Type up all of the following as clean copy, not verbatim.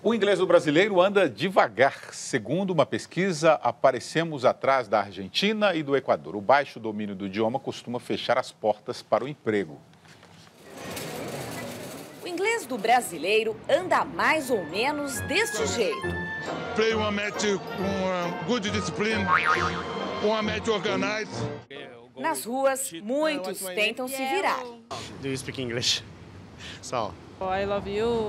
O inglês do brasileiro anda devagar. Segundo uma pesquisa, aparecemos atrás da Argentina e do Equador. O baixo domínio do idioma costuma fechar as portas para o emprego. O inglês do brasileiro anda mais ou menos deste jeito. Play uma match com good discipline, uma match organized. Nas ruas, muitos tentam se virar. Do you speak English? So. I love you.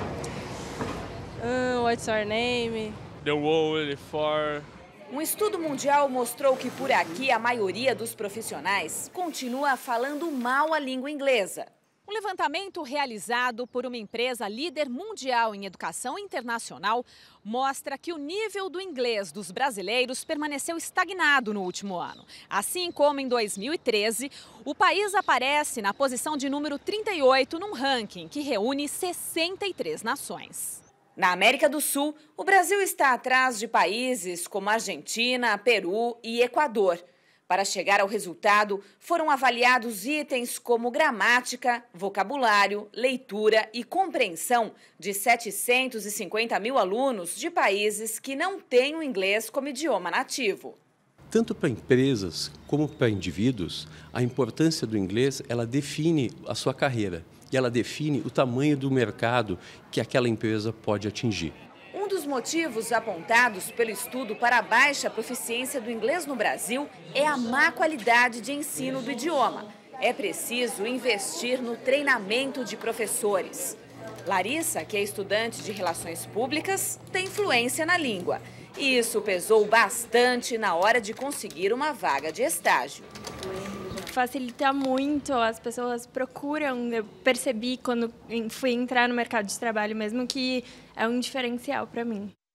What's your name? The world for. Um estudo mundial mostrou que por aqui a maioria dos profissionais continua falando mal a língua inglesa. Um levantamento realizado por uma empresa líder mundial em educação internacional mostra que o nível do inglês dos brasileiros permaneceu estagnado no último ano. Assim como em 2013, o país aparece na posição de número 38 num ranking que reúne 63 nações. Na América do Sul, o Brasil está atrás de países como Argentina, Peru e Equador. Para chegar ao resultado, foram avaliados itens como gramática, vocabulário, leitura e compreensão de 750 mil alunos de países que não têm o inglês como idioma nativo. Tanto para empresas como para indivíduos, a importância do inglês, ela define a sua carreira e ela define o tamanho do mercado que aquela empresa pode atingir. Um dos motivos apontados pelo estudo para a baixa proficiência do inglês no Brasil é a má qualidade de ensino do idioma. É preciso investir no treinamento de professores. Larissa, que é estudante de Relações Públicas, tem fluência na língua. E isso pesou bastante na hora de conseguir uma vaga de estágio. Facilita muito, as pessoas procuram, eu percebi quando fui entrar no mercado de trabalho mesmo que é um diferencial para mim.